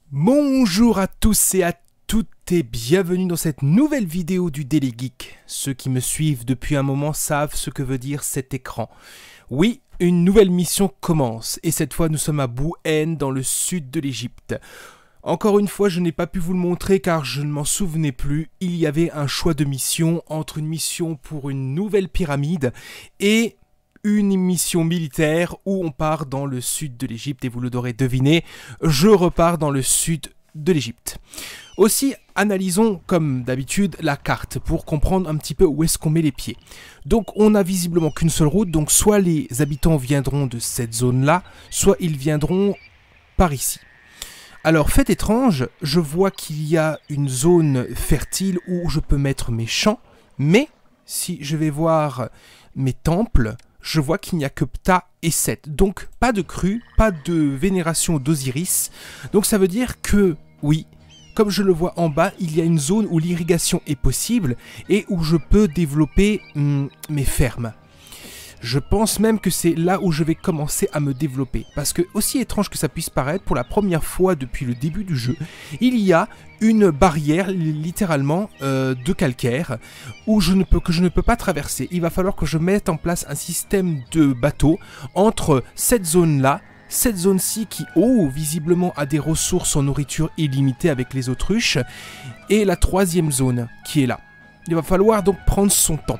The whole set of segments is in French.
Bonjour à tous et à toutes et bienvenue dans cette nouvelle vidéo du Daily Geek. Ceux qui me suivent depuis un moment savent ce que veut dire cet écran. Oui, une nouvelle mission commence et cette fois nous sommes à Bouhen dans le sud de l'Égypte. Encore une fois, je n'ai pas pu vous le montrer car je ne m'en souvenais plus. Il y avait un choix de mission entre une mission pour une nouvelle pyramide et une mission militaire où on part dans le sud de l'Égypte et vous le devrez deviner, je repars dans le sud de l'Égypte. Aussi, analysons comme d'habitude la carte pour comprendre un petit peu où est-ce qu'on met les pieds. Donc on n'a visiblement qu'une seule route, donc soit les habitants viendront de cette zone-là, soit ils viendront par ici. Alors, fait étrange, je vois qu'il y a une zone fertile où je peux mettre mes champs, mais si je vais voir mes temples, je vois qu'il n'y a que Ptah et Seth. Donc, pas de crue, pas de vénération d'Osiris. Donc, ça veut dire que, oui, comme je le vois en bas, il y a une zone où l'irrigation est possible et où je peux développer mes fermes. Je pense même que c'est là où je vais commencer à me développer. Parce que, aussi étrange que ça puisse paraître, pour la première fois depuis le début du jeu, il y a une barrière, littéralement, de calcaire, que je ne peux pas traverser. Il va falloir que je mette en place un système de bateaux entre cette zone-là, cette zone-ci qui, visiblement a des ressources en nourriture illimitées avec les autruches, et la troisième zone qui est là. Il va falloir donc prendre son temps.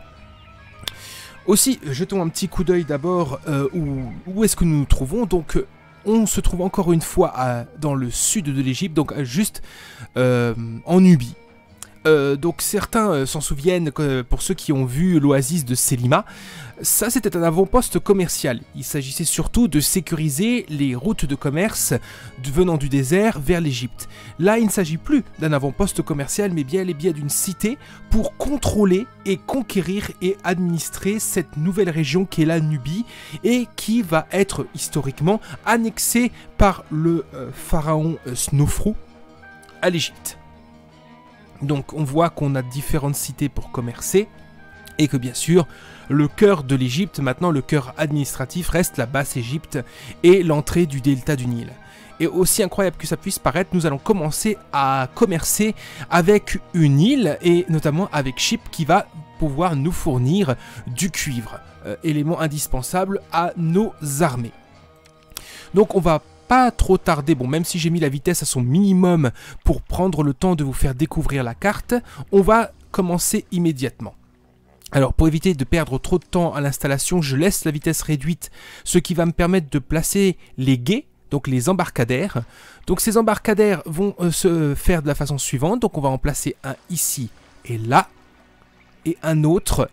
Aussi, jetons un petit coup d'œil d'abord où est-ce que nous nous trouvons. Donc, on se trouve encore une fois dans le sud de l'Égypte, donc juste en Nubie. Donc certains s'en souviennent, pour ceux qui ont vu l'oasis de Selima, ça c'était un avant-poste commercial. Il s'agissait surtout de sécuriser les routes de commerce venant du désert vers l'Égypte. Là, il ne s'agit plus d'un avant-poste commercial, mais bien et bien d'une cité pour contrôler et conquérir et administrer cette nouvelle région qui est la Nubie et qui va être historiquement annexée par le pharaon Snofrou à l'Égypte. Donc on voit qu'on a différentes cités pour commercer et que bien sûr le cœur de l'Égypte, maintenant le cœur administratif, reste la Basse-Égypte et l'entrée du delta du Nil. Et aussi incroyable que ça puisse paraître, nous allons commencer à commercer avec une île et notamment avec Chypre qui va pouvoir nous fournir du cuivre, élément indispensable à nos armées. Donc on va pas trop tarder, bon même si j'ai mis la vitesse à son minimum pour prendre le temps de vous faire découvrir la carte, on va commencer immédiatement. Alors pour éviter de perdre trop de temps à l'installation, je laisse la vitesse réduite, ce qui va me permettre de placer les gués, donc les embarcadères. Donc ces embarcadères vont se faire de la façon suivante, donc on va en placer un ici et là, et un autre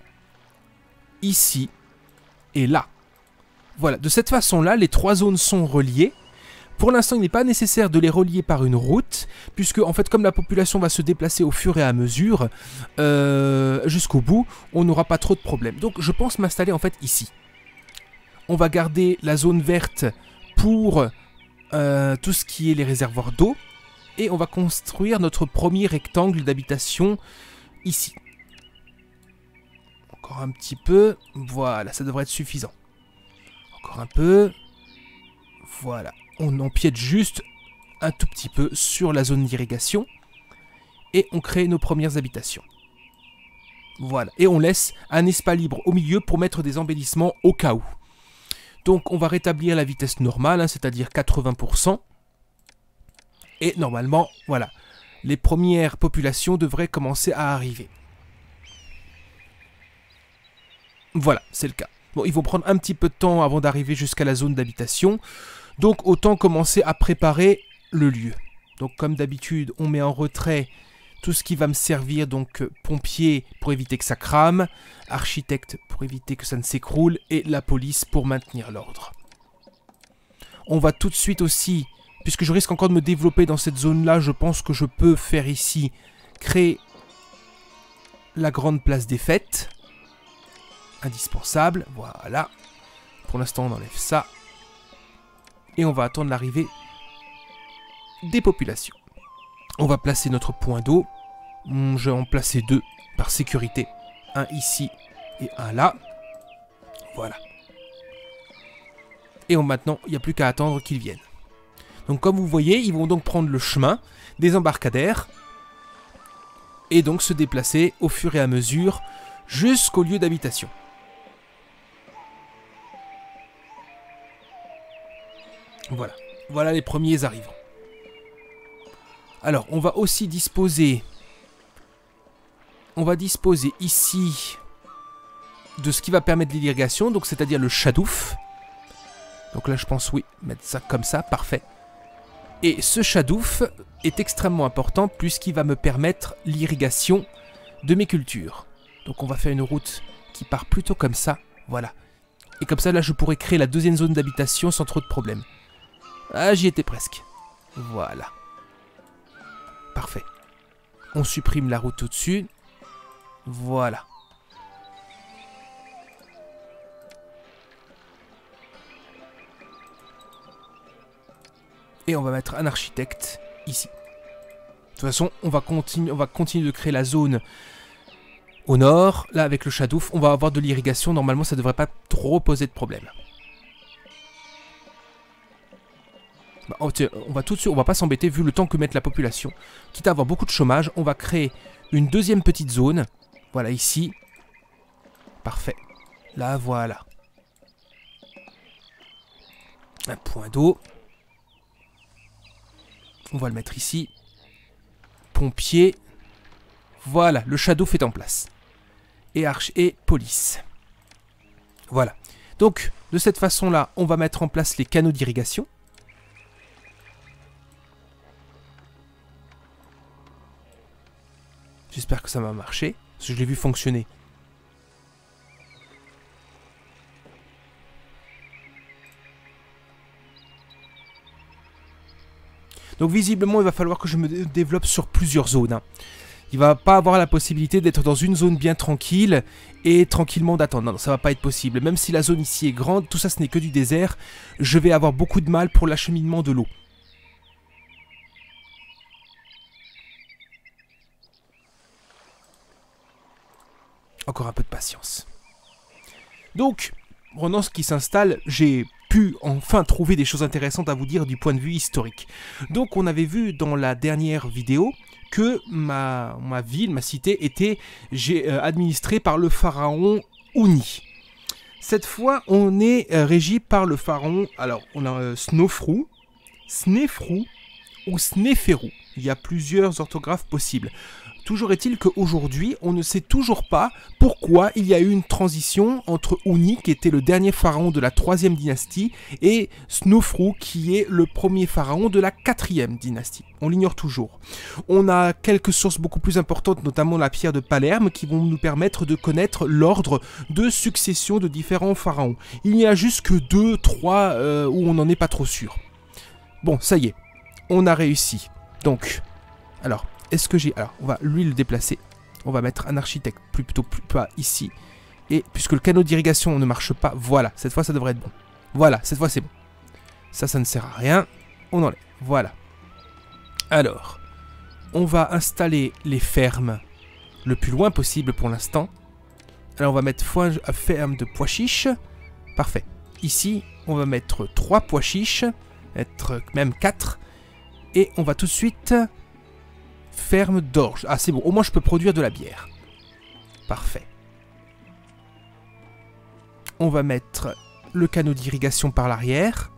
ici et là. Voilà, de cette façon-là, les trois zones sont reliées. Pour l'instant, il n'est pas nécessaire de les relier par une route, puisque en fait, comme la population va se déplacer au fur et à mesure, jusqu'au bout, on n'aura pas trop de problèmes. Donc, je pense m'installer en fait ici. On va garder la zone verte pour tout ce qui est les réservoirs d'eau, et on va construire notre premier rectangle d'habitation ici. Encore un petit peu, voilà, ça devrait être suffisant. Encore un peu, voilà. On empiète juste un tout petit peu sur la zone d'irrigation et on crée nos premières habitations. Voilà, et on laisse un espace libre au milieu pour mettre des embellissements au cas où. Donc on va rétablir la vitesse normale, c'est-à-dire 80%. Et normalement, voilà, les premières populations devraient commencer à arriver. Voilà, c'est le cas. Bon, ils vont prendre un petit peu de temps avant d'arriver jusqu'à la zone d'habitation. Donc autant commencer à préparer le lieu. Donc comme d'habitude, on met en retrait tout ce qui va me servir, donc pompier pour éviter que ça crame, architecte pour éviter que ça ne s'écroule, et la police pour maintenir l'ordre. On va tout de suite aussi, puisque je risque encore de me développer dans cette zone-là, je pense que je peux faire ici, créer la grande place des fêtes. Indispensable, voilà. Pour l'instant, on enlève ça. Et on va attendre l'arrivée des populations. On va placer notre point d'eau. Je vais en placer deux par sécurité. Un ici et un là. Voilà. Et maintenant, il n'y a plus qu'à attendre qu'ils viennent. Donc comme vous voyez, ils vont donc prendre le chemin des embarcadères et donc se déplacer au fur et à mesure jusqu'au lieu d'habitation. Voilà, voilà les premiers arrivants. Alors, on va aussi disposer... On va disposer ici de ce qui va permettre l'irrigation, donc c'est-à-dire le chadouf. Donc là, je pense, oui, mettre ça comme ça, parfait. Et ce chadouf est extrêmement important puisqu'il va me permettre l'irrigation de mes cultures. Donc on va faire une route qui part plutôt comme ça, voilà. Et comme ça, là, je pourrais créer la deuxième zone d'habitation sans trop de problèmes. Ah, j'y étais presque. Voilà. Parfait. On supprime la route au-dessus. Voilà. Et on va mettre un architecte ici. De toute façon, on va continuer de créer la zone au nord. Là, avec le chadouf, on va avoir de l'irrigation. Normalement, ça ne devrait pas trop poser de problème. Bah, on va tout de suite, on va pas s'embêter vu le temps que met la population. Quitte à avoir beaucoup de chômage, on va créer une deuxième petite zone. Voilà, ici. Parfait. Là, voilà. Un point d'eau. On va le mettre ici. Pompier. Voilà, le chadouf est en place. Et arche et police. Voilà. Donc, de cette façon-là, on va mettre en place les canaux d'irrigation. J'espère que ça va marcher, parce que je l'ai vu fonctionner. Donc visiblement, il va falloir que je me développe sur plusieurs zones. Il va pas avoir la possibilité d'être dans une zone bien tranquille et tranquillement d'attendre. Non, ça va pas être possible. Même si la zone ici est grande, tout ça ce n'est que du désert, je vais avoir beaucoup de mal pour l'acheminement de l'eau. Encore un peu de patience. Donc, pendant ce qui s'installe, j'ai pu enfin trouver des choses intéressantes à vous dire du point de vue historique. Donc, on avait vu dans la dernière vidéo que ma ville, ma cité, était administrée par le pharaon Uni. Cette fois, on est régi par le pharaon, alors on a Snofru, Snefru ou Sneferu. Il y a plusieurs orthographes possibles. Toujours est-il qu'aujourd'hui, on ne sait toujours pas pourquoi il y a eu une transition entre Uni, qui était le dernier pharaon de la 3e dynastie, et Snofru, qui est le premier pharaon de la 4e dynastie. On l'ignore toujours. On a quelques sources beaucoup plus importantes, notamment la pierre de Palerme, qui vont nous permettre de connaître l'ordre de succession de différents pharaons. Il n'y a juste que 2, 3 où on n'en est pas trop sûr. Bon, ça y est, on a réussi. Donc, alors... Est-ce que j'ai... Alors, on va lui le déplacer. On va mettre un architecte plutôt pas ici. Et puisque le canot d'irrigation ne marche pas, voilà. Cette fois, ça devrait être bon. Voilà, cette fois, c'est bon. Ça ne sert à rien. On enlève. Voilà. Alors, on va installer les fermes le plus loin possible pour l'instant. Alors, on va mettre ferme de pois chiches. Parfait. Ici, on va mettre 3 pois chiches. Même 4. Et on va tout de suite... Ferme d'orge. Ah, c'est bon. Au moins, je peux produire de la bière. Parfait. On va mettre le canot d'irrigation par l'arrière.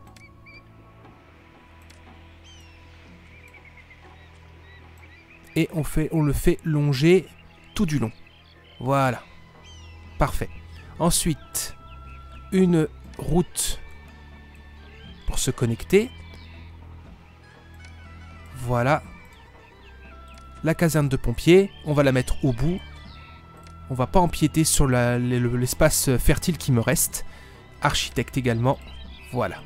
Et on le fait longer tout du long. Voilà. Parfait. Ensuite, une route pour se connecter. Voilà. La caserne de pompiers, on va la mettre au bout. On va pas empiéter sur l'espace fertile qui me reste. Architecte également. Voilà.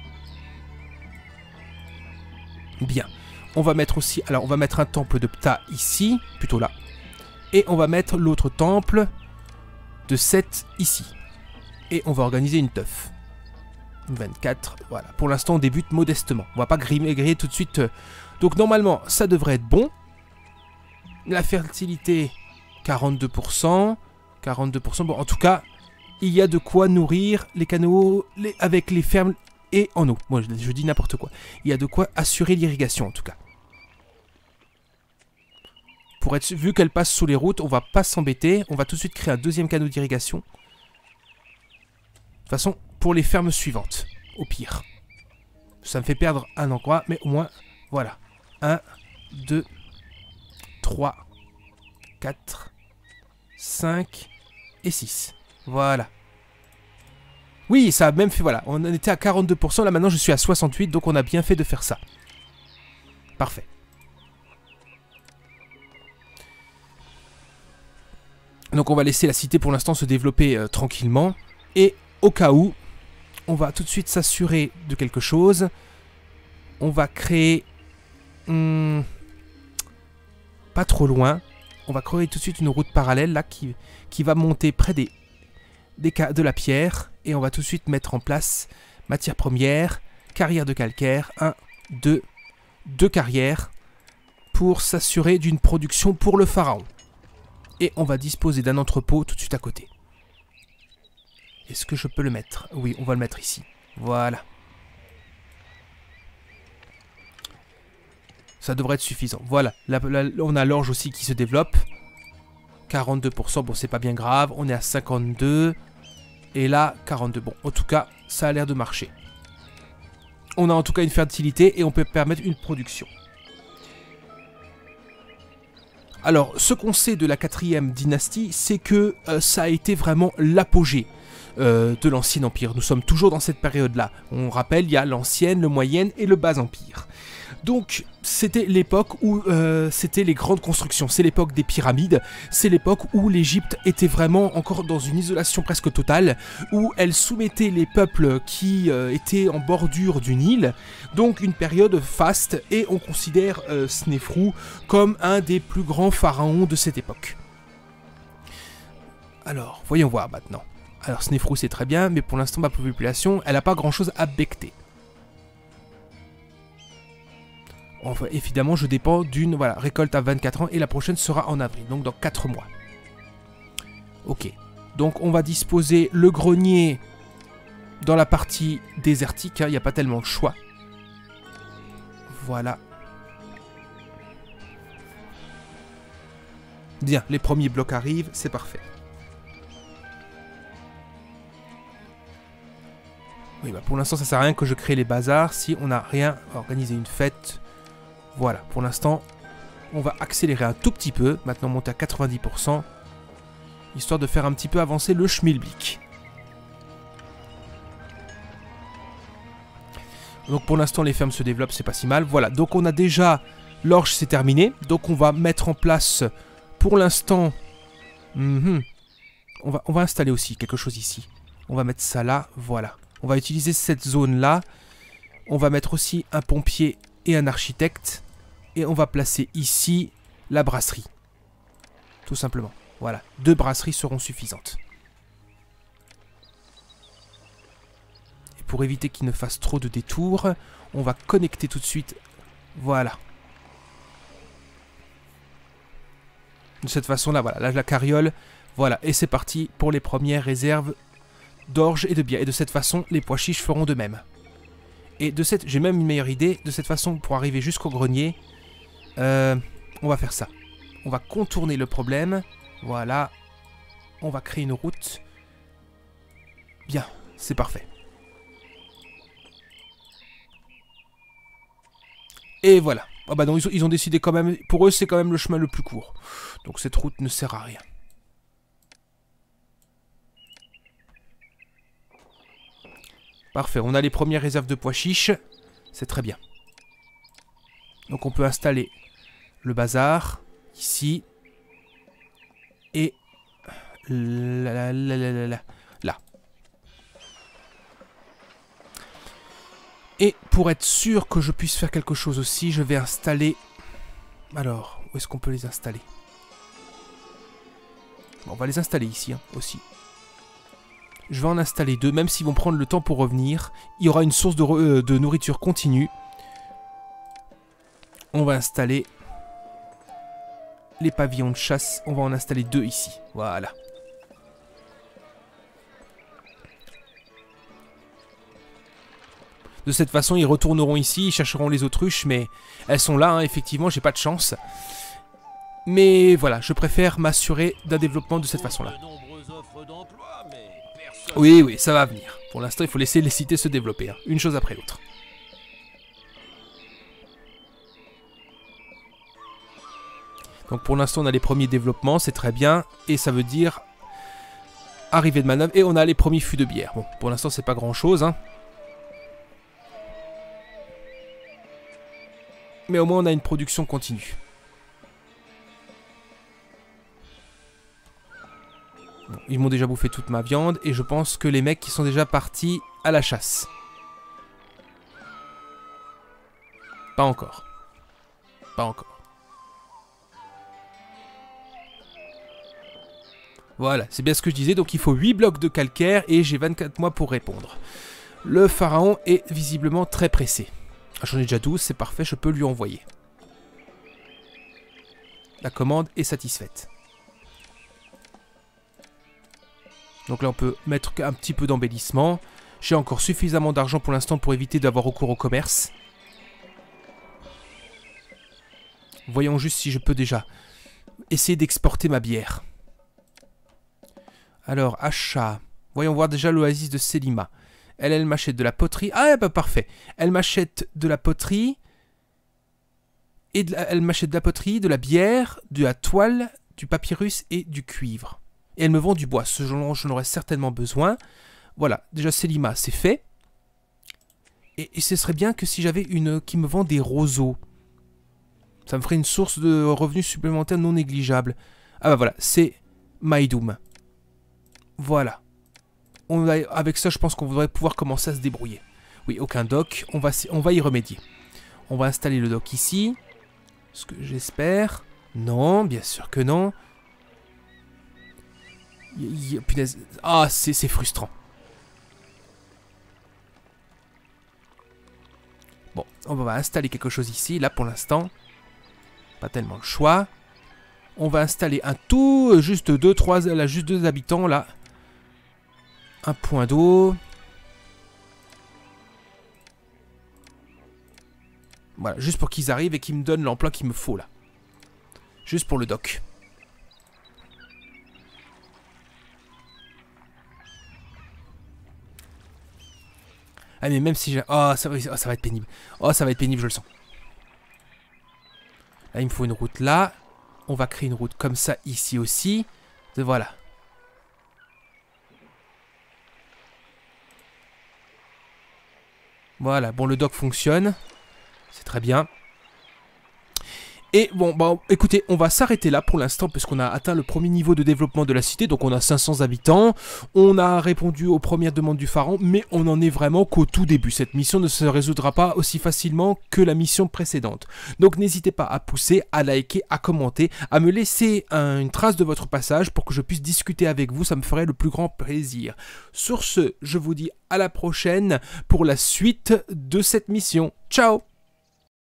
Bien. On va mettre aussi... Alors, on va mettre un temple de Ptah ici, plutôt là. Et on va mettre l'autre temple de Seth ici. Et on va organiser une teuf. 24, voilà. Pour l'instant, on débute modestement. On va pas griller tout de suite. Donc, normalement, ça devrait être bon. La fertilité, 42%. 42%. Bon, en tout cas, il y a de quoi nourrir les canaux avec les fermes et en eau. Moi, je dis n'importe quoi. Il y a de quoi assurer l'irrigation, en tout cas. Pour être vu qu'elle passe sous les routes, on va pas s'embêter. On va tout de suite créer un deuxième canot d'irrigation. De toute façon, pour les fermes suivantes, au pire. Ça me fait perdre un endroit, mais au moins, voilà. 1, 2, 3, 4, 5 et 6. Voilà. Oui, ça a même fait, voilà. On en était à 42%, là maintenant je suis à 68%, donc on a bien fait de faire ça. Parfait. Donc on va laisser la cité pour l'instant se développer tranquillement. Et au cas où, on va tout de suite s'assurer de quelque chose. On va créer... pas trop loin. On va créer tout de suite une route parallèle là qui va monter près de la pierre. Et on va tout de suite mettre en place matière première, carrière de calcaire. 1, 2 carrières pour s'assurer d'une production pour le pharaon. Et on va disposer d'un entrepôt tout de suite à côté. Est-ce que je peux le mettre? Oui, on va le mettre ici. Voilà. Ça devrait être suffisant. Voilà, là, on a l'orge aussi qui se développe. 42%, bon c'est pas bien grave. On est à 52. Et là, 42. Bon, en tout cas, ça a l'air de marcher. On a en tout cas une fertilité et on peut permettre une production. Alors, ce qu'on sait de la 4e dynastie, c'est que ça a été vraiment l'apogée de l'Ancien Empire. Nous sommes toujours dans cette période-là. On rappelle, il y a l'Ancienne, le Moyen et le Bas Empire. Donc, c'était l'époque où c'était les grandes constructions. C'est l'époque des pyramides. C'est l'époque où l'Égypte était vraiment encore dans une isolation presque totale, où elle soumettait les peuples qui étaient en bordure du Nil. Donc, une période faste, et on considère Snéfrou comme un des plus grands pharaons de cette époque. Alors, voyons voir maintenant. Alors, Snéfrou, c'est très bien, mais pour l'instant, ma population, elle n'a pas grand-chose à becter. Enfin, évidemment, je dépends d'une récolte à 24 ans et la prochaine sera en avril, donc dans 4 mois. Ok, donc on va disposer le grenier dans la partie désertique, il n'y a pas tellement de choix. Voilà. Bien, les premiers blocs arrivent, c'est parfait. Oui, bah pour l'instant, ça sert à rien que je crée les bazars si on n'a rien à organiser une fête. Voilà, pour l'instant, on va accélérer un tout petit peu. Maintenant, monter à 90%. Histoire de faire un petit peu avancer le schmilblick. Donc pour l'instant, les fermes se développent, c'est pas si mal. Voilà, donc on a déjà... L'orge, c'est terminé. Donc on va mettre en place, pour l'instant... on va installer aussi quelque chose ici. On va mettre ça là, voilà. On va utiliser cette zone-là. On va mettre aussi un pompier et un architecte. Et on va placer ici la brasserie. Tout simplement. Voilà. 2 brasseries seront suffisantes. Et pour éviter qu'il ne fasse trop de détours, on va connecter tout de suite. Voilà. De cette façon-là, voilà. Là, la carriole. Voilà. Et c'est parti pour les premières réserves d'orge et de bière. Et de cette façon, les pois chiches feront de même. Et de cette... J'ai même une meilleure idée. De cette façon, pour arriver jusqu'au grenier... on va faire ça. On va contourner le problème. Voilà. On va créer une route. Bien, c'est parfait. Et voilà. Ah bah non, ils ont décidé quand même... Pour eux, c'est quand même le chemin le plus court. Donc cette route ne sert à rien. Parfait, on a les premières réserves de pois chiches. C'est très bien. Donc on peut installer le bazar ici. Et là. Et pour être sûr que je puisse faire quelque chose aussi, je vais installer... Alors, où est-ce qu'on peut les installer? Bon, on va les installer ici aussi. Je vais en installer 2, même s'ils vont prendre le temps pour revenir. Il y aura une source de nourriture continue. On va installer les pavillons de chasse. On va en installer 2 ici. Voilà. De cette façon, ils retourneront ici, ils chercheront les autruches, mais elles sont là, hein, effectivement, j'ai pas de chance. Mais voilà, je préfère m'assurer d'un développement de cette façon-là. Oui, oui, ça va venir. Pour l'instant, il faut laisser les cités se développer, hein, une chose après l'autre. Donc pour l'instant, on a les premiers développements, c'est très bien. Et ça veut dire arrivée de manœuvre. Et on a les premiers fûts de bière. Bon, pour l'instant, c'est pas grand-chose, hein. Mais au moins, on a une production continue. Bon, ils m'ont déjà bouffé toute ma viande. Et je pense que les mecs qui sont déjà partis à la chasse. Pas encore. Pas encore. Voilà, c'est bien ce que je disais. Donc il faut 8 blocs de calcaire et j'ai 24 mois pour répondre. Le pharaon est visiblement très pressé. J'en ai déjà 12, c'est parfait, je peux lui envoyer. La commande est satisfaite. Donc là, on peut mettre un petit peu d'embellissement. J'ai encore suffisamment d'argent pour l'instant pour éviter d'avoir recours au commerce. Voyons juste si je peux déjà essayer d'exporter ma bière. Alors, achat. Voyons voir déjà l'oasis de Selima. Elle m'achète de la poterie. Ah, bah parfait. Elle m'achète de la poterie. Et elle m'achète de la poterie, de la bière, de la toile, du papyrus et du cuivre. Et elle me vend du bois. Ce dont j'en aurais certainement besoin. Voilà. Déjà, Selima, c'est fait. Et ce serait bien que si j'avais une qui me vend des roseaux. Ça me ferait une source de revenus supplémentaires non négligeable. Ah bah voilà, c'est Maïdoum. Voilà. Avec ça, je pense qu'on devrait pouvoir commencer à se débrouiller. Oui, aucun dock. On va y remédier. On va installer le dock ici. Ce que j'espère. Non, bien sûr que non. Punaise. Ah, c'est frustrant. Bon, on va installer quelque chose ici. Là, pour l'instant, pas tellement le choix. On va installer un tout, juste 2-3, là, juste 2 habitants, là. Un point d'eau. Voilà, juste pour qu'ils arrivent et qu'ils me donnent l'emploi qu'il me faut, là. Juste pour le dock. Ah, mais même si j'ai... Oh, ça va être pénible. Oh, ça va être pénible, je le sens. Là, il me faut une route là. On va créer une route comme ça, ici aussi. Voilà. Voilà, bon, le dock fonctionne. C'est très bien. Et bon, bah, écoutez, on va s'arrêter là pour l'instant puisqu'on a atteint le premier niveau de développement de la cité. Donc on a 500 habitants. On a répondu aux premières demandes du pharaon, mais on en est vraiment qu'au tout début. Cette mission ne se résoudra pas aussi facilement que la mission précédente. Donc n'hésitez pas à pousser, à liker, à commenter, à me laisser une trace de votre passage pour que je puisse discuter avec vous. Ça me ferait le plus grand plaisir. Sur ce, je vous dis à la prochaine pour la suite de cette mission. Ciao!